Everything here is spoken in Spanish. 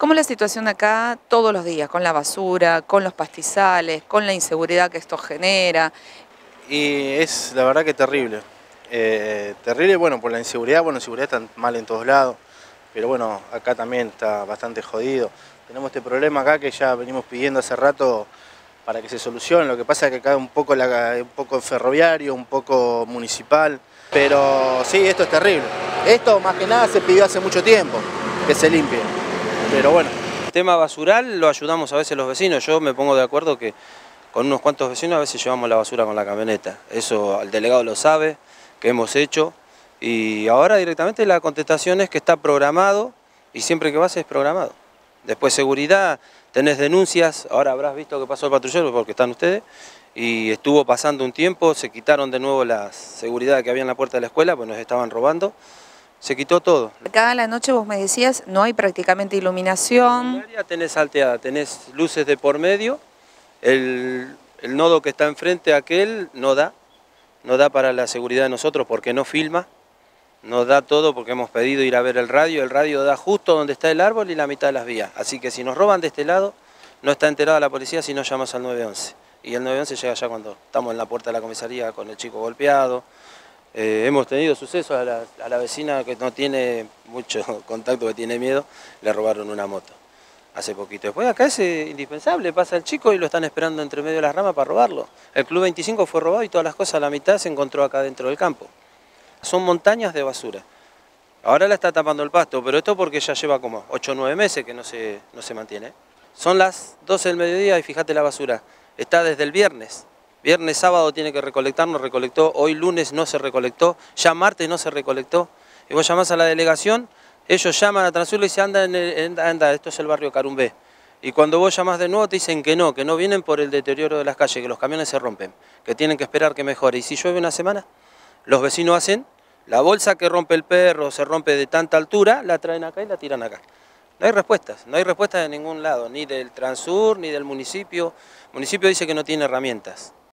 ¿Cómo es la situación acá todos los días, con la basura, con los pastizales, con la inseguridad que esto genera? Y es la verdad que terrible. Terrible, bueno, por la inseguridad, bueno, inseguridad está mal en todos lados, pero bueno, acá también está bastante jodido. Tenemos este problema acá que ya venimos pidiendo hace rato para que se solucione. Lo que pasa es que acá es un poco ferroviario, un poco municipal, pero sí, esto es terrible. Esto más que nada se pidió hace mucho tiempo, que se limpie, pero bueno. El tema basural lo ayudamos a veces los vecinos. Yo me pongo de acuerdo que con unos cuantos vecinos a veces llevamos la basura con la camioneta. Eso el delegado lo sabe, que hemos hecho. Y ahora directamente la contestación es que está programado y siempre que vas es programado. Después seguridad, tenés denuncias, ahora habrás visto que pasó el patrullero porque están ustedes. Y estuvo pasando un tiempo, se quitaron de nuevo la seguridad que había en la puerta de la escuela, pues nos estaban robando. Se quitó todo. Acá a la noche vos me decías, no hay prácticamente iluminación. En el área tenés salteada, tenés luces de por medio, el nodo que está enfrente aquel no da para la seguridad de nosotros porque no filma, no da todo porque hemos pedido ir a ver el radio da justo donde está el árbol y la mitad de las vías, así que si nos roban de este lado no está enterada la policía si no llamas al 911 y el 911 llega ya cuando estamos en la puerta de la comisaría con el chico golpeado. Hemos tenido sucesos a la vecina que no tiene mucho contacto, que tiene miedo, le robaron una moto hace poquito. Después acá es indispensable, pasa el chico y lo están esperando entre medio de las ramas para robarlo. El Club 25 fue robado y todas las cosas a la mitad se encontró acá dentro del campo. Son montañas de basura. Ahora la está tapando el pasto, pero esto porque ya lleva como 8 o 9 meses que no se mantiene. Son las 12 del mediodía y fíjate la basura. Está desde el viernes. Viernes, sábado tiene que recolectar, no recolectó, hoy lunes no se recolectó, ya martes no se recolectó. Y vos llamás a la delegación, ellos llaman a Transur y dicen, anda, esto es el barrio Carumbé. Y cuando vos llamás de nuevo te dicen que no vienen por el deterioro de las calles, que los camiones se rompen, que tienen que esperar que mejore. Y si llueve una semana, los vecinos hacen la bolsa que rompe el perro, se rompe de tanta altura, la traen acá y la tiran acá. No hay respuestas de ningún lado, ni del Transur, ni del municipio. El municipio dice que no tiene herramientas.